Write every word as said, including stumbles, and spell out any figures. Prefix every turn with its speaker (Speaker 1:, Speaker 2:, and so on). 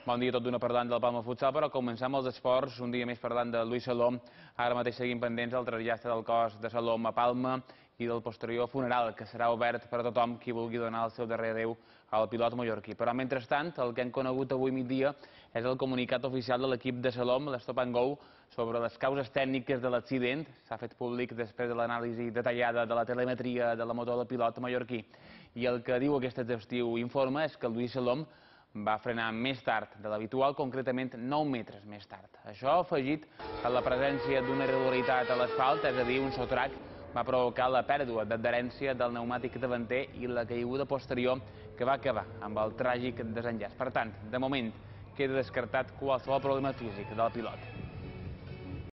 Speaker 1: Bon dia, tot d'una parlant del Palma Futsal, però comencem els esports, un dia més parlant de Lluís Salom. Ara mateix seguim pendents del trasllat del cos de Salom a Palma i del posterior funeral, que serà obert per a tothom qui vulgui donar el seu darrer adéu al pilot mallorquí. Però, mentrestant, el que hem conegut avui migdia és el comunicat oficial de l'equip de Salom, l'Stop and Go, sobre les causes tècniques de l'accident. S'ha fet públic després de l'anàlisi detallada de la telemetria de la motor del pilot mallorquí. I el que diu aquest exhaustiu informe és que Lluís Salom va frenar més tard de l'habitual, concretament nou metres més tard. Això, afegit a la presència d'una irregularitat a l'asfalt, és a dir, un sotrac, va provocar la pèrdua d'adherència del pneumàtic davanter i la caiguda posterior que va acabar amb el tràgic desenllaç. Per tant, de moment, queda descartat qualsevol problema físic del pilot.